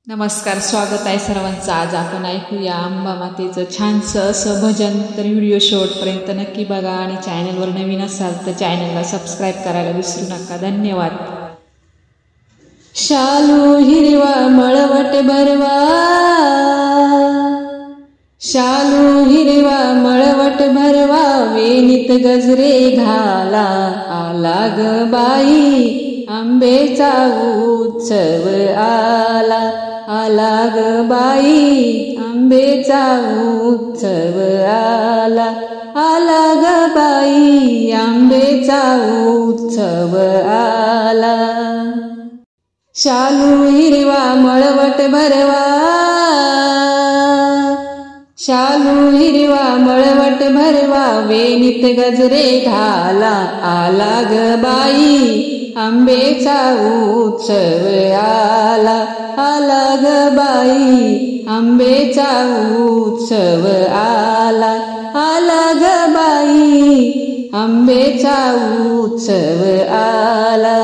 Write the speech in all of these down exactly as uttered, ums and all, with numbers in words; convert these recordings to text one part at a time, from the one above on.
नमस्कार, स्वागत आहे सर्वांचं. आज आपण ऐकूया अंबा मातेचं छानसं असं भजन. तर व्हिडिओ शेवटपर्यंत नक्की बघा आणि चॅनलवर नवीन असाल तर चॅनलला सबस्क्राईब करायला विसरू नका. धन्यवाद. शालू हिरवा मळवट भरवा, शालू हिरवा मळवट भरवा, वेणीत गजरे घाला, आला ग बाई आंबेचा उत्सव आला, आला ग बाई आंबेचा उत्सव आला, आला ग बाई आंबेचा उत्सव आला. शालू हिरवा मळवट भरवा, शालू हिरवा मळवट भरवा, वेणीत गजरे घाला, आला ग बाई आंबेचा उत्सव आला, आला ग बाई आंबेचा उत्सव आला, आला ग बाई आंबेचा उत्सव आला.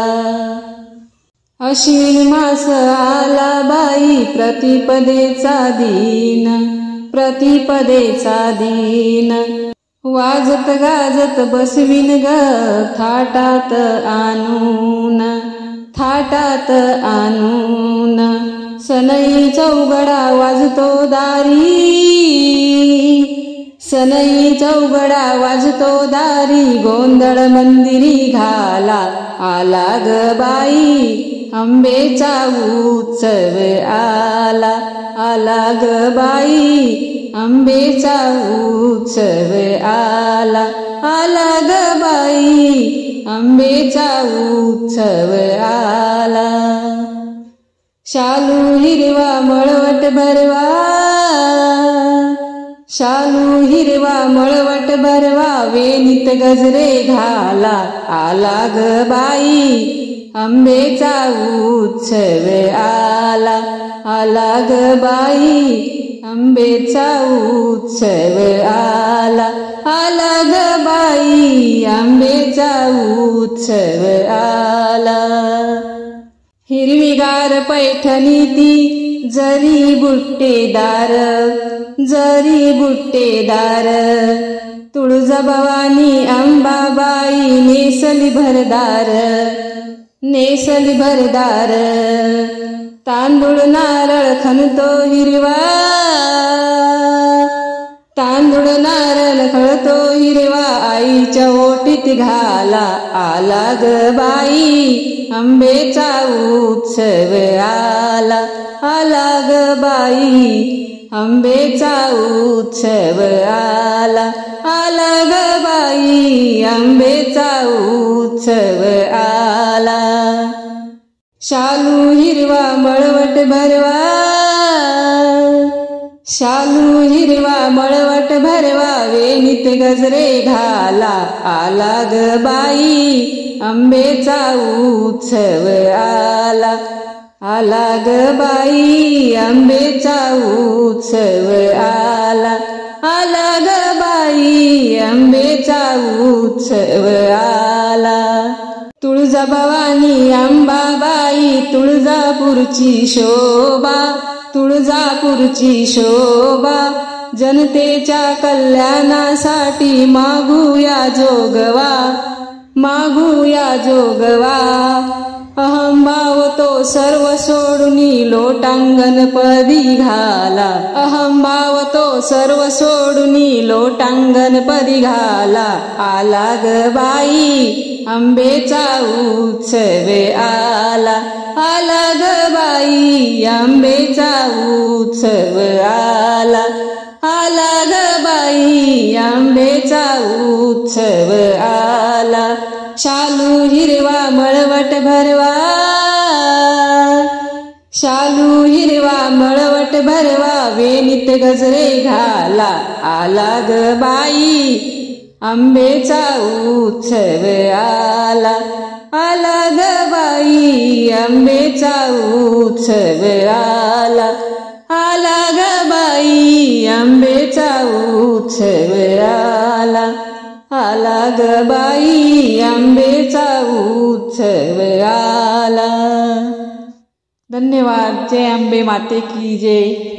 अश्विन मास आला बाई प्रतिपदेचा दिन, प्रतिपदेचा दिन, वाजत गाजत बसविन ग थाटात आणून, थाटात आणून, सनई चौघडा वाजतो दारी, सनई चौघडा वाजतो दारी, गोंधळ मंदिरी घाला, आला ग बाई आंबेचा उत्सव आला, आला ग बाई आंबेचा उत्सव आला, आला ग बाई आंबेचा उत्सव आला. शालू हिरवा मळवट भरवा, शालू हिरवा मळवट भरवा, वेणीत गजरे घाला, आला ग बाई आंबेचा उत्सव आला, आला ग बाई आंबेचा उत्सव आला, आला ग बाई आंबेचा उत्सव आला. हिरवीगार पैठणी ती जरी बुट्टेदार, जरी बुट्टेदार, तुळजाभवानी अंबाबाई नेसली भरदार, नेसली भरदार, तांदूळ नारळ खणतो हिरवा, तांदूळ नारळ खणतो हिरवा, आईच्या ओटीत घाला, आला ग बाई आंबेचा उत्सव आला, आला ग बाई आंबेचा उत्सव आला, आला ग बाई आंबेचा उत्सव आला. शालू हिरवा मळवट भरवा, शालू हिरवा मळवट भरवा, वेणीत गजरे घाला, आला ग बाई आंबेचा उत्सव आला, आला ग बाई आंबेचा उत्सव आला, आला ग बाई आंबेचा उत्सव आला. तुळजाभवानी अंबाबाई तुळजापूरची शोभा, तुळजापूरची शोभा, जनतेच्या कल्याणासाठी मागूया जोगवा, मागूया जोगवा, अहंभाव तो सर्व सोडूनी लोटांगण पदी घाला, अहंभाव तो सर्व सोडूनी लोटांगण पदी घाला, आला ग बाई आंबेचा उत्सव आला, आला ग बाई आंबेचा उत्सव आला, आला ग बाई आंबेचा उत्सव आला. शालू हिरवा मळवट भरवा, शालू हिरवा मळवट भरवा, वेणीत गजरे घाला, आला ग बाई आंबेचा उत्सव आला, आला ग बाई आंबेचा उत्सव आला, आला ग बाई आंबेचा उत्सव आला, आला ग बाई आंबेचा उत्सव आला. धन्यवाद. जय अंबे माते की जय.